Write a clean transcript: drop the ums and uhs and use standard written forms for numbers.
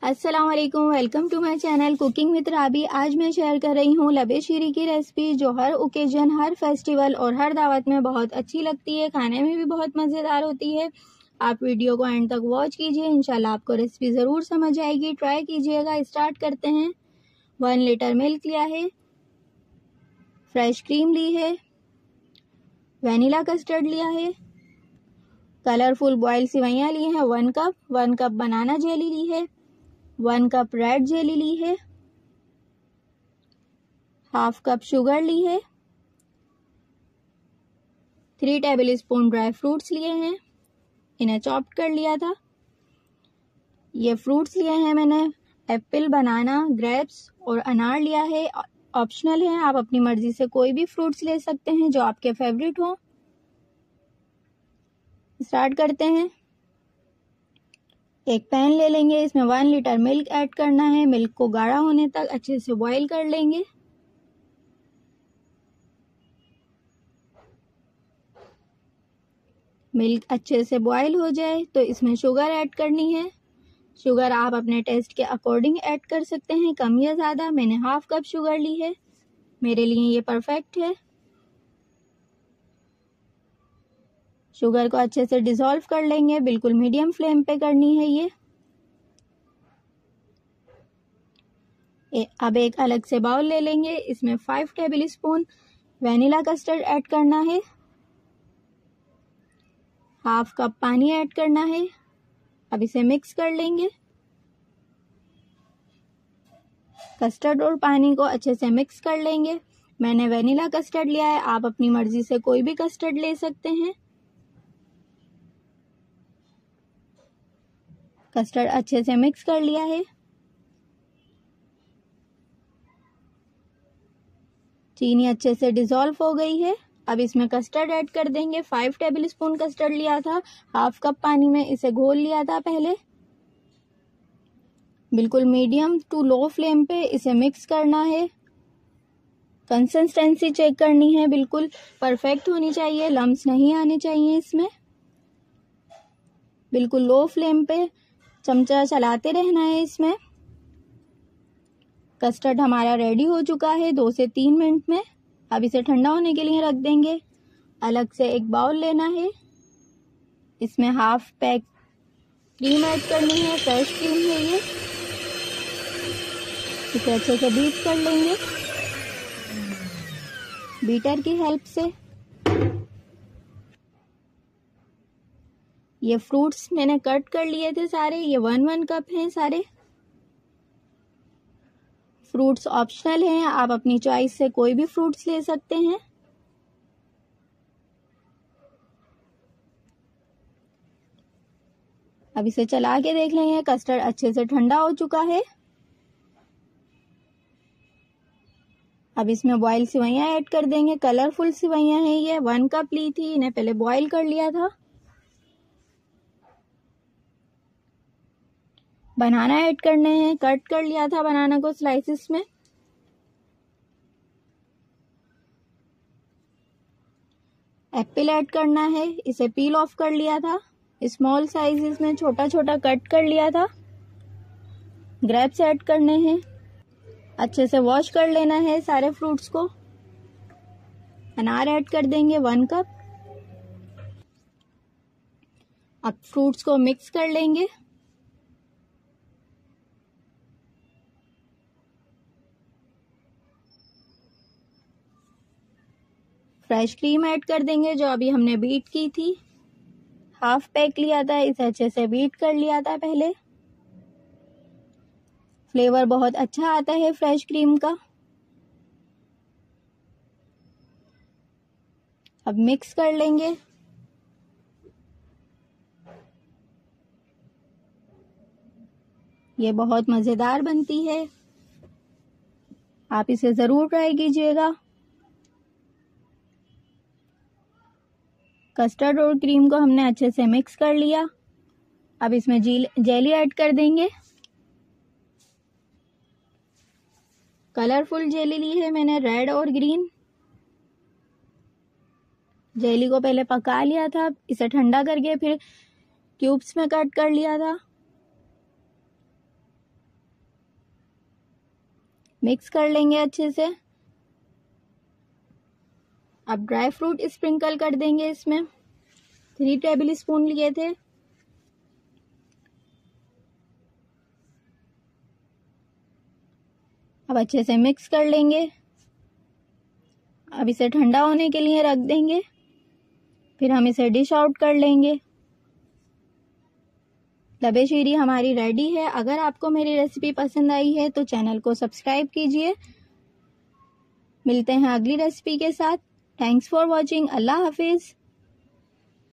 अस्सलाम वालेकुम, welcome to my channel cooking with Rabi. आज मैं शेयर कर रही हूँ लबे शीरी की रेसिपी जो हर ओकेजन, हर फेस्टिवल और हर दावत में बहुत अच्छी लगती है, खाने में भी बहुत मज़ेदार होती है। आप वीडियो को एंड तक वॉच कीजिए, इंशाल्लाह आपको रेसिपी ज़रूर समझ आएगी। ट्राई कीजिएगा। स्टार्ट करते हैं। 1 लीटर मिल्क लिया है, फ्रेश क्रीम ली है, वनीला कस्टर्ड लिया है, कलरफुल बॉयल सेवइयाँ ली हैं 1 कप बनाना जेली ली है, 1 कप रेड जेली ली है, हाफ कप शुगर ली है, 3 टेबल स्पून ड्राई फ्रूट्स लिए हैं, इन्हें चॉप कर लिया था। ये फ्रूट्स लिए हैं मैंने एप्पल, बनाना, ग्रेप्स और अनार लिया है। ऑप्शनल है, आप अपनी मर्जी से कोई भी फ्रूट्स ले सकते हैं जो आपके फेवरेट हो। स्टार्ट करते हैं। एक पैन ले लेंगे, इसमें 1 लीटर मिल्क ऐड करना है। मिल्क को गाढ़ा होने तक अच्छे से बॉईल कर लेंगे। मिल्क अच्छे से बॉईल हो जाए तो इसमें शुगर ऐड करनी है। शुगर आप अपने टेस्ट के अकॉर्डिंग ऐड कर सकते हैं, कम या ज़्यादा। मैंने हाफ कप शुगर ली है, मेरे लिए ये परफेक्ट है। शुगर को अच्छे से डिसॉल्व कर लेंगे, बिल्कुल मीडियम फ्लेम पे करनी है ये। अब एक अलग से बाउल ले लेंगे, इसमें 5 tablespoon vanilla custard add करना है, हाफ कप पानी ऐड करना है। अब इसे मिक्स कर लेंगे। कस्टर्ड और पानी को अच्छे से मिक्स कर लेंगे। मैंने वनीला कस्टर्ड लिया है, आप अपनी मर्जी से कोई भी कस्टर्ड ले सकते हैं। कस्टर्ड अच्छे से मिक्स कर लिया है। चीनी अच्छे से डिसॉल्व हो गई है। अब इसमें कस्टर्ड ऐड कर देंगे। 5 टेबल स्पून कस्टर्ड लिया था, हाफ कप पानी में इसे घोल लिया था पहले। बिल्कुल मीडियम टू लो फ्लेम पे इसे मिक्स करना है। कंसिस्टेंसी चेक करनी है, बिल्कुल परफेक्ट होनी चाहिए, लम्स नहीं आने चाहिए इसमें। बिल्कुल लो फ्लेम पे चमचा चलाते रहना है इसमें। कस्टर्ड हमारा रेडी हो चुका है 2 से 3 मिनट में। अब इसे ठंडा होने के लिए रख देंगे। अलग से एक बाउल लेना है, इसमें हाफ पैक क्रीम ऐड करनी है, फ्रेश क्रीम है ये। इसे अच्छे से बीट कर लेंगे बीटर की हेल्प से। ये फ्रूट्स मैंने कट कर लिए थे सारे, ये 1 कप हैं सारे। फ्रूट्स ऑप्शनल हैं, आप अपनी चॉइस से कोई भी फ्रूट्स ले सकते हैं। अब इसे चला के देख लेंगे, कस्टर्ड अच्छे से ठंडा हो चुका है। अब इसमें बॉयल सेवइयाँ ऐड कर देंगे। कलरफुल सेवइयाँ हैं ये, 1 कप ली थी, इन्हें पहले बॉयल कर लिया था। बनाना ऐड करने हैं, कट कर लिया था बनाना को स्लाइसिस में। एप्पल ऐड करना है, इसे पील ऑफ कर लिया था, स्मॉल साइजेस में छोटा छोटा कट कर लिया था। ग्रेप्स ऐड करने हैं, अच्छे से वॉश कर लेना है सारे फ्रूट्स को। अनार ऐड कर देंगे 1 कप। अब फ्रूट्स को मिक्स कर लेंगे। फ्रेश क्रीम ऐड कर देंगे जो अभी हमने बीट की थी। हाफ पैक लिया था, इसे अच्छे से बीट कर लिया था पहले। फ्लेवर बहुत अच्छा आता है फ्रेश क्रीम का। अब मिक्स कर लेंगे। ये बहुत मज़ेदार बनती है, आप इसे ज़रूर ट्राई कीजिएगा। कस्टर्ड और क्रीम को हमने अच्छे से मिक्स कर लिया। अब इसमें जेली ऐड कर देंगे। कलरफुल जेली ली है मैंने, रेड और ग्रीन। जेली को पहले पका लिया था, इसे ठंडा करके फिर क्यूब्स में कट कर लिया था। मिक्स कर लेंगे अच्छे से। अब ड्राई फ्रूट स्प्रिंकल कर देंगे इसमें। 3 टेबल स्पून लिए थे। अब अच्छे से मिक्स कर लेंगे। अब इसे ठंडा होने के लिए रख देंगे, फिर हम इसे डिश आउट कर लेंगे। लबे शीरी हमारी रेडी है। अगर आपको मेरी रेसिपी पसंद आई है तो चैनल को सब्सक्राइब कीजिए। मिलते हैं अगली रेसिपी के साथ। Thanks for watching. अल्लाह हाफिज।